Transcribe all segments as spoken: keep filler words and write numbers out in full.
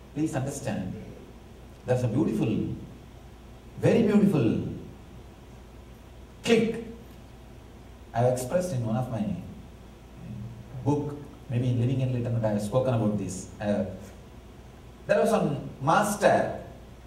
Please understand, that's a beautiful, very beautiful click I have expressed in one of my book, maybe in Living Enlightenment I have spoken about this. Uh, there was one master,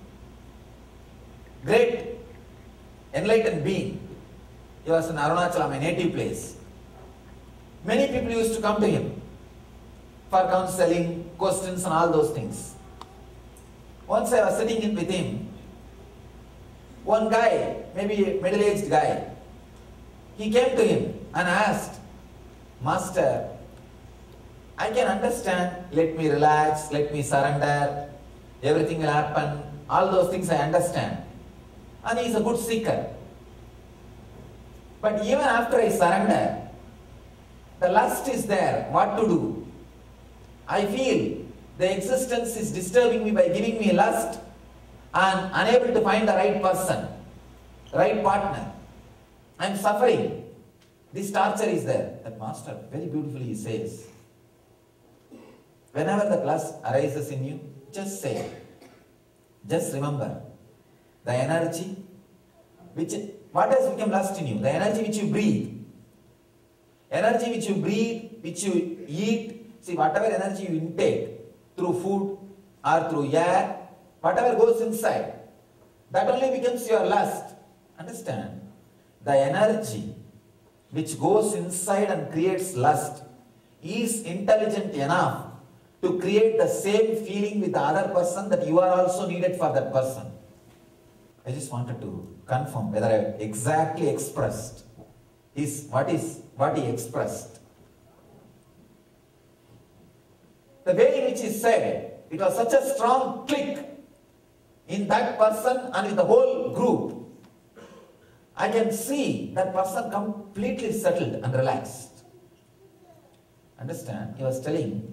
great enlightened being. He was in Arunachala, my native place. Many people used to come to him for counseling, questions and all those things. Once I was sitting in with him, one guy, maybe a middle-aged guy, he came to him and asked, Master, I can understand, let me relax, let me surrender, everything will happen, all those things I understand. And he is a good seeker. But even after I surrender, the lust is there, what to do? I feel the existence is disturbing me by giving me lust and unable to find the right person, right partner. I am suffering. This torture is there. That master very beautifully says, whenever the lust arises in you, just say, just remember, the energy which, what has become lust in you? The energy which you breathe. Energy which you breathe, which you eat, see whatever energy you intake through food or through air, whatever goes inside, that only becomes your lust. Understand? The energy which goes inside and creates lust is intelligent enough to create the same feeling with the other person that you are also needed for that person. I just wanted to confirm whether I exactly expressed is what is what he expressed. The way in which he said, it was such a strong click in that person and in the whole group. I can see that person completely settled and relaxed. Understand? He was telling,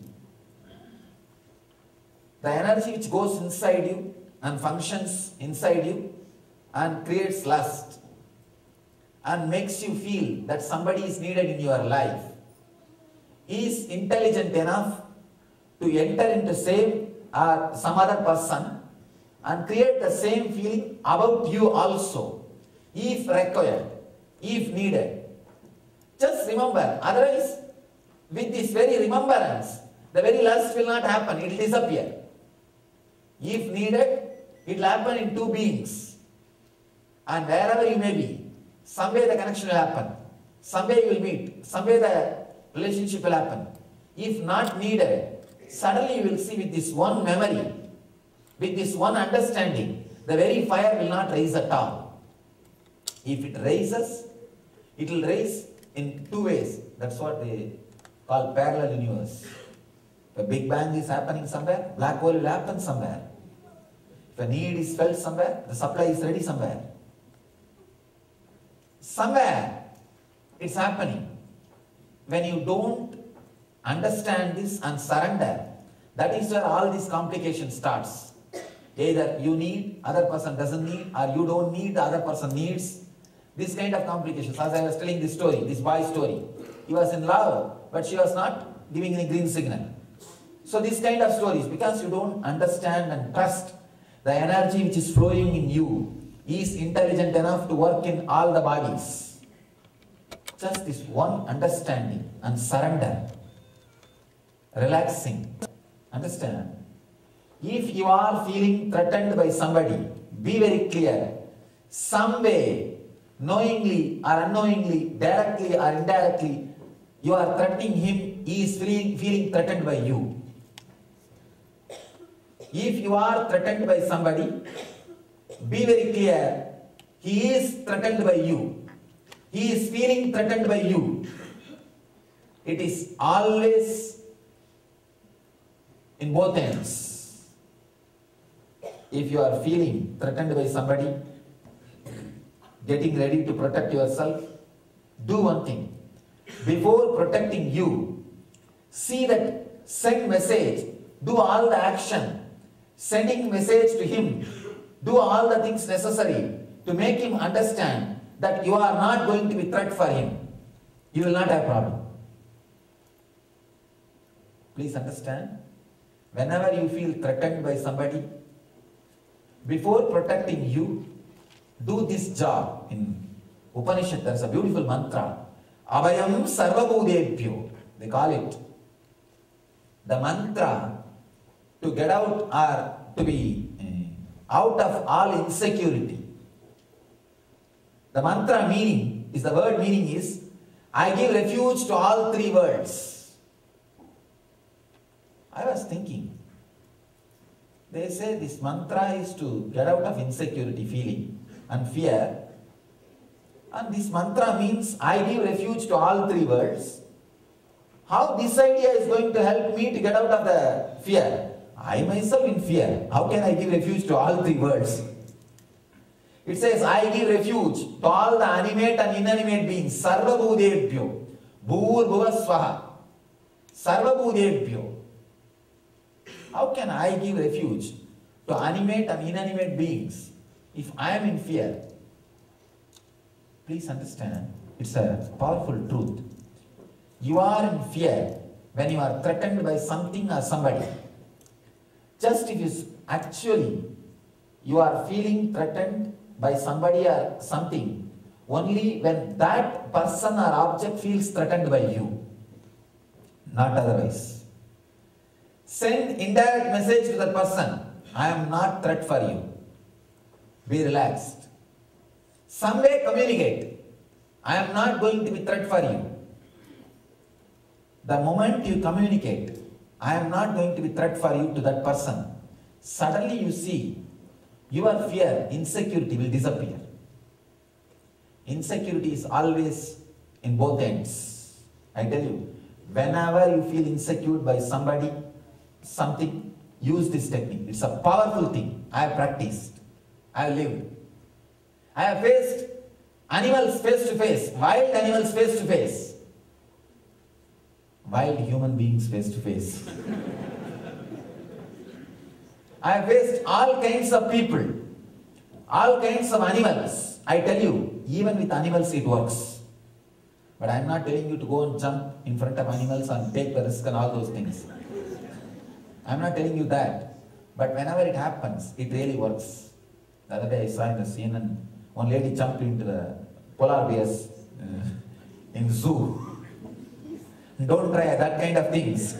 the energy which goes inside you and functions inside you and creates lust and makes you feel that somebody is needed in your life is intelligent enough to enter into same or some other person and create the same feeling about you also, if required, if needed. Just remember, otherwise with this very remembrance, the very lust will not happen, it will disappear. If needed, it will happen in two beings. And wherever you may be, somewhere the connection will happen. Somewhere you will meet. Somewhere the relationship will happen. If not needed, suddenly you will see with this one memory, with this one understanding, the very fire will not rise at all. If it rises, it will rise in two ways. That's what they call parallel universe. If a Big Bang is happening somewhere, black hole will happen somewhere. If a need is felt somewhere, the supply is ready somewhere. Somewhere it's happening. When you don't understand this and surrender, that is where all this complication starts. Either you need, other person doesn't need, or you don't need, the other person needs. This kind of complications. As I was telling this story, this boy's story. He was in love, but she was not giving any green signal. So this kind of stories, because you don't understand and trust the energy which is flowing in you is intelligent enough to work in all the bodies. Just this one understanding and surrender, relaxing. Understand? If you are feeling threatened by somebody, be very clear. Some way, knowingly or unknowingly, directly or indirectly, you are threatening him, he is feeling, feeling threatened by you. If you are threatened by somebody, be very clear, he is threatened by you. He is feeling threatened by you. It is always in both ends. If you are feeling threatened by somebody, getting ready to protect yourself, do one thing. Before protecting you, see that, send message, do all the action, sending message to him, do all the things necessary to make him understand that you are not going to be threat for him. You will not have problem. Please understand. whenever you feel threatened by somebody, before protecting you, do this job. In Upanishad, there is a beautiful mantra. Abhayam sarvabhudebhyo. They call it. The mantra to get out or to be uh, out of all insecurity. The mantra meaning is, the word meaning is, I give refuge to all three worlds. I was thinking, they say this mantra is to get out of insecurity feeling and fear. And this mantra means I give refuge to all three worlds. How this idea is going to help me to get out of the fear? I myself in fear. How can I give refuge to all three worlds? It says, I give refuge to all the animate and inanimate beings. Sarva bhudebhyo. Bhur bhuva swaha. Sarva bhudebhyo. How can I give refuge to animate and inanimate beings if I am in fear? Please understand, it's a powerful truth. You are in fear when you are threatened by something or somebody. Just if you actually you are feeling threatened by somebody or something, only when that person or object feels threatened by you, not otherwise. Send indirect message to the person, I am not threat for you. Be relaxed. Some way communicate, I am not going to be threat for you. The moment you communicate, I am not going to be threat for you to that person, suddenly you see your fear, insecurity will disappear. Insecurity is always in both ends. I tell you, whenever you feel insecure by somebody, something, use this technique. It's a powerful thing. I have practiced. I have lived. I have faced animals face to face, wild animals face to face, wild human beings face to face. I have faced all kinds of people, all kinds of animals. I tell you, even with animals it works. But I am not telling you to go and jump in front of animals and take the risk and all those things. I am not telling you that. But whenever it happens, it really works. The other day I saw in the C N N, one lady jumped into the polar bears uh, in zoo. Don't try that kind of things.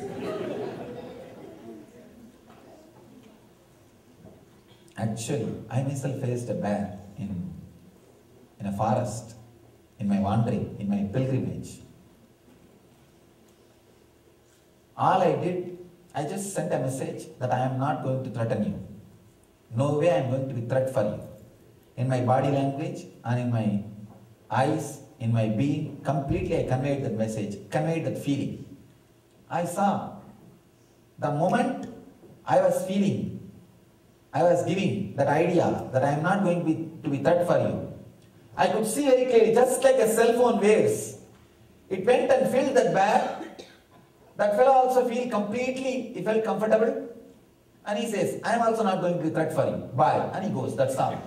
Actually, I myself faced a bear in, in a forest, in my wandering, in my pilgrimage. All I did, I just sent a message that I am not going to threaten you. No way I am going to be threat for you. In my body language and in my eyes, in my being, completely I conveyed that message, conveyed that feeling. I saw the moment I was feeling, I was giving that idea that I am not going to be, to be threat for you. I could see very clearly, just like a cell phone waves. It went and filled that bear. That fellow also feel completely, he felt comfortable. And he says, I am also not going to be threat for you. Bye. And he goes, that's all.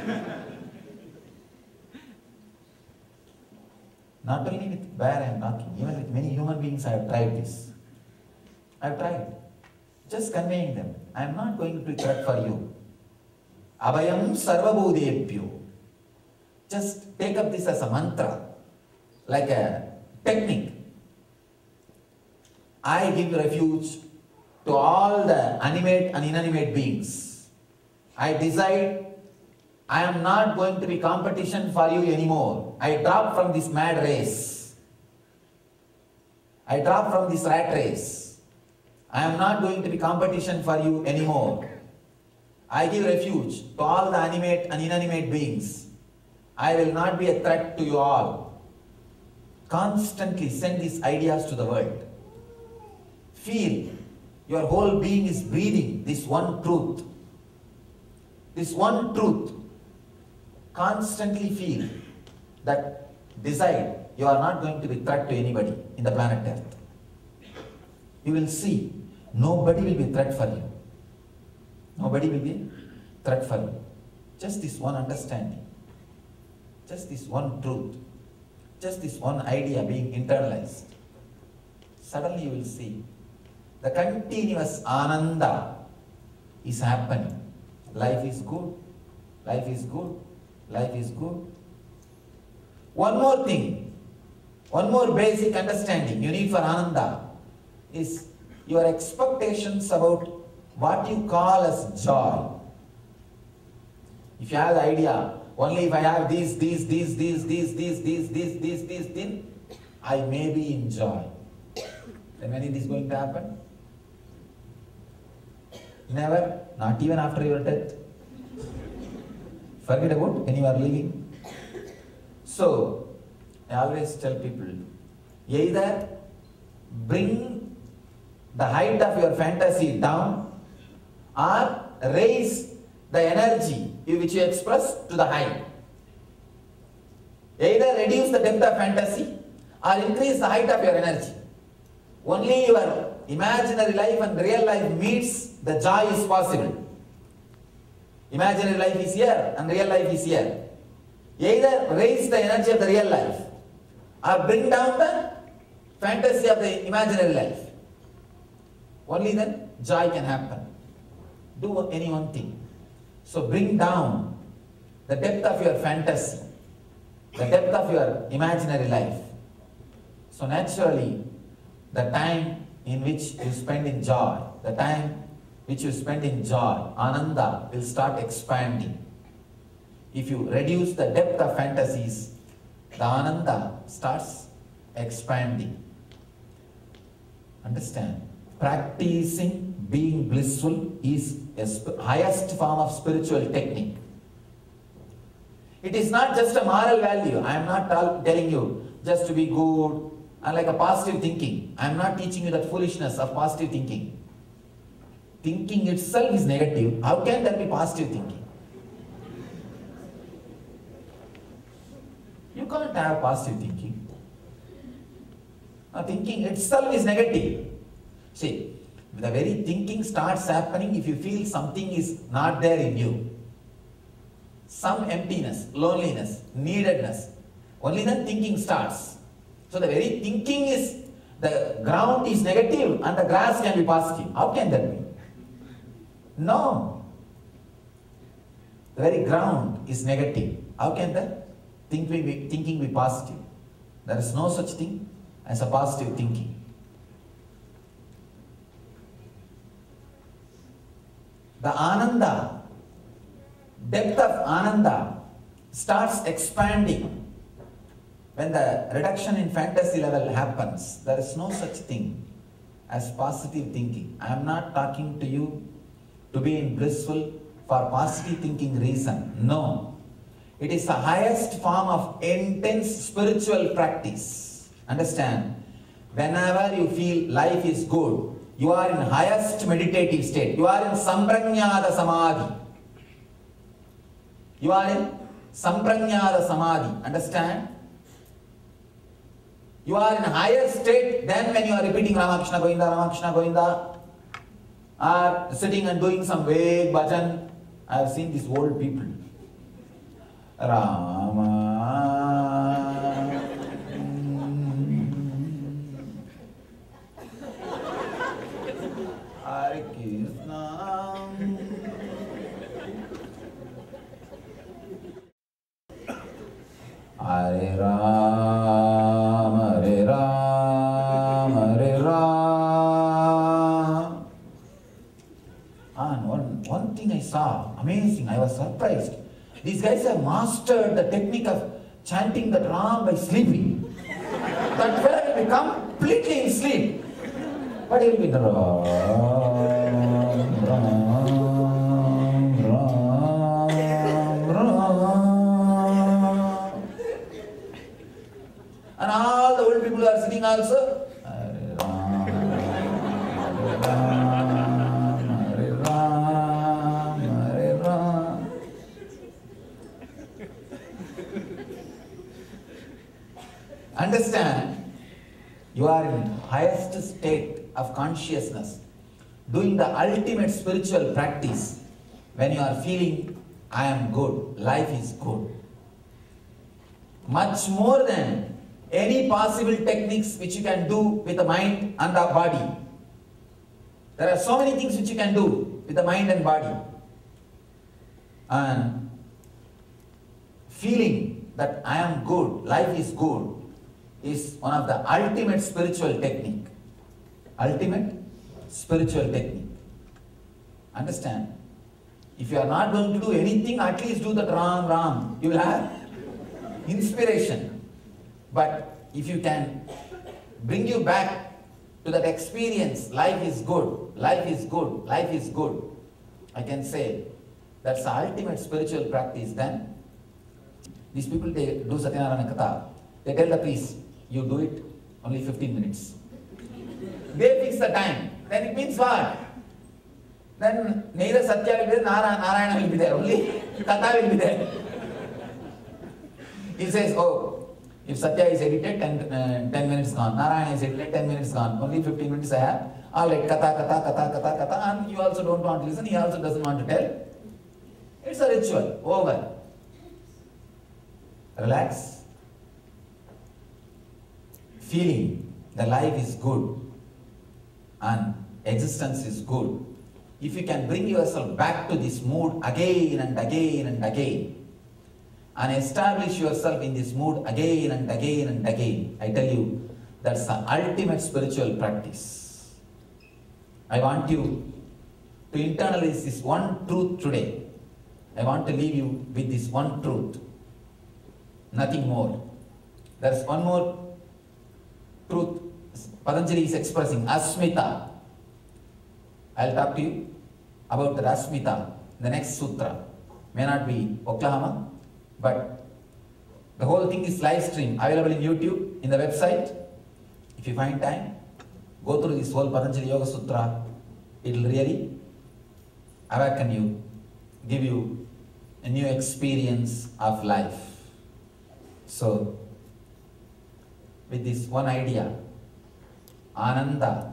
Not only with bear I am talking, even with many human beings I have tried this. I have tried. Just conveying them, I am not going to be threat for you. Abhayam sarvabhudebhyo. Just take up this as a mantra, like a technique. I give refuge to all the animate and inanimate beings. I decide I am not going to be competition for you anymore. I drop from this mad race. I drop from this rat race. I am not going to be competition for you anymore. I give refuge to all the animate and inanimate beings. I will not be a threat to you all. Constantly send these ideas to the world. Feel your whole being is breathing this one truth. This one truth. Constantly feel that, decide you are not going to be threat to anybody in the planet Earth. You will see nobody will be threat for you. Nobody will be threat for you. Just this one understanding. Just this one truth. Just this one idea being internalized. Suddenly you will see the continuous ananda is happening. Life is good, life is good, life is good. One more thing, one more basic understanding you need for ananda is your expectations about what you call as joy. If you have the idea, only if I have these, these, these, these, these, these, these, these, these, these, these, I may be in joy. Then when it is going to happen? Never, not even after your death. Forget about when you are living. So, I always tell people, either bring the height of your fantasy down or raise the energy which you express to the height. Either reduce the depth of fantasy or increase the height of your energy. Only your imaginary life and real life meets, the joy is possible. Imaginary life is here and real life is here. Either raise the energy of the real life or bring down the fantasy of the imaginary life. Only then joy can happen. Do any one thing. So bring down the depth of your fantasy, the depth of your imaginary life. So naturally, the time in which you spend in joy, the time which you spend in joy, ananda will start expanding. If you reduce the depth of fantasies, the ananda starts expanding. Understand? Practicing being blissful is a highest form of spiritual technique. It is not just a moral value. I am not telling you just to be good and like a positive thinking. I am not teaching you that foolishness of positive thinking. Thinking itself is negative. How can there be positive thinking? You can't have positive thinking. Now, thinking itself is negative. See, the very thinking starts happening if you feel something is not there in you. Some emptiness, loneliness, neededness. Only then thinking starts. So the very thinking is, the ground is negative and the grass can be positive. How can that be? No. The very ground is negative. How can that think be, thinking be positive? There is no such thing as a positive thinking. The ananda, depth of ananda starts expanding when the reduction in fantasy level happens. There is no such thing as positive thinking. I am not talking to you to be in blissful for positive thinking reason. No. It is the highest form of intense spiritual practice. Understand? Whenever you feel life is good, you are in highest meditative state. You are in samprajnada samadhi. You are in samprajnada samadhi. Understand? You are in higher state than when you are repeating Ramakrishna Govinda, Ramakrishna Govinda, or sitting and doing some vague bhajan. I have seen these old people. Rama. Hare Krishna. Hare Rama, Hare Rama, Hare Rama. And one, one thing I saw, amazing, I was surprised. These guys have mastered the technique of chanting the Ram by sleeping. That fellow will be completely in sleep. But he will be the Ram, Ram, Ram, Ram. And all the old people are sitting also. Hare Ram, Hare Ram, Hare Ram, Hare Ram. Understand, you are in highest state of consciousness, doing the ultimate spiritual practice when you are feeling, I am good, life is good. Much more than any possible techniques which you can do with the mind and the body. There are so many things which you can do with the mind and body. And feeling that I am good, life is good, is one of the ultimate spiritual technique. Ultimate spiritual technique. Understand? If you are not going to do anything, at least do the Ram Ram. You will have inspiration. But if you can bring you back to that experience, life is good, life is good, life is good, I can say that's the ultimate spiritual practice. Then these people, they do Satyanarayana Katha. They tell the priest, you do it only fifteen minutes. They fix the time. Then it means what? Then neither Satya will be there, Narayana will be there. Only Katha will be there. He says, oh, if Satya is edited, ten, uh, ten minutes gone. Narayana is edited, ten minutes gone. Only fifteen minutes I have. All right, Katha, Katha, Katha, Katha, Katha. And you also don't want to listen. He also doesn't want to tell. It's a ritual. Over. Relax. Feeling the life is good and existence is good. If you can bring yourself back to this mood again and again and again, and establish yourself in this mood again and again and again, I tell you, that's the ultimate spiritual practice. I want you to internalize this one truth today. I want to leave you with this one truth. Nothing more. There's one more truth Patanjali is expressing, Asmita. I'll talk to you about the Asmita, the next sutra. May not be Oklahoma, but the whole thing is live stream, available in YouTube, in the website. If you find time, go through this whole Patanjali Yoga Sutra. It will really awaken you, give you a new experience of life. So, with this one idea, Ananda,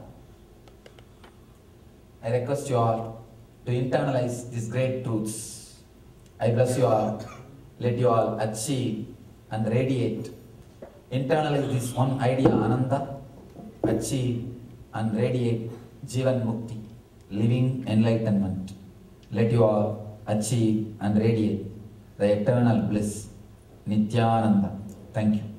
I request you all to internalize these great truths. I bless you all. Let you all achieve and radiate. Internalize this one idea, Ananda, achieve and radiate Jivan Mukti, living enlightenment. Let you all achieve and radiate the eternal bliss, Nityananda. Thank you.